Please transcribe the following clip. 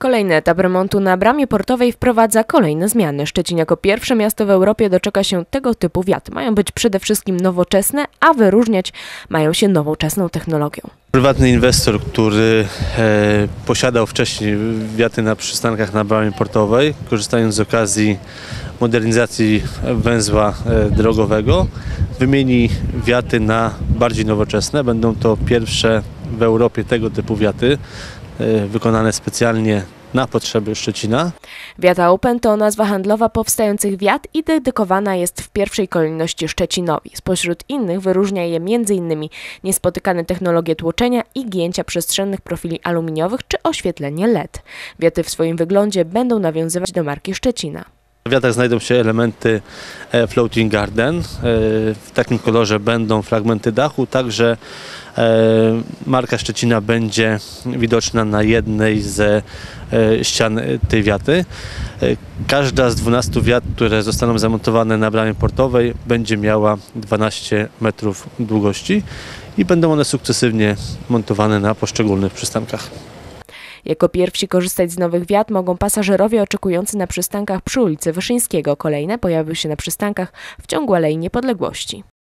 Kolejny etap remontu na bramie portowej wprowadza kolejne zmiany. Szczecin jako pierwsze miasto w Europie doczeka się tego typu wiat. Mają być przede wszystkim nowoczesne, a wyróżniać mają się nowoczesną technologią. Prywatny inwestor, który posiadał wcześniej wiaty na przystankach na bramie portowej, korzystając z okazji modernizacji węzła drogowego, wymieni wiaty na bardziej nowoczesne. Będą to pierwsze w Europie tego typu wiaty, wykonane specjalnie na potrzeby Szczecina. Wiata Open to nazwa handlowa powstających wiat i dedykowana jest w pierwszej kolejności Szczecinowi. Spośród innych wyróżnia je m.in. niespotykane technologie tłoczenia i gięcia przestrzennych profili aluminiowych czy oświetlenie LED. Wiaty w swoim wyglądzie będą nawiązywać do marki Szczecina. W wiatach znajdą się elementy Floating Garden. W takim kolorze będą fragmenty dachu, także marka Szczecina będzie widoczna na jednej ze ścian tej wiaty. Każda z 12 wiat, które zostaną zamontowane na bramie portowej, będzie miała 12 metrów długości i będą one sukcesywnie montowane na poszczególnych przystankach. Jako pierwsi korzystać z nowych wiat mogą pasażerowie oczekujący na przystankach przy ulicy Wyszyńskiego. Kolejne pojawią się na przystankach w ciągu Alei Niepodległości.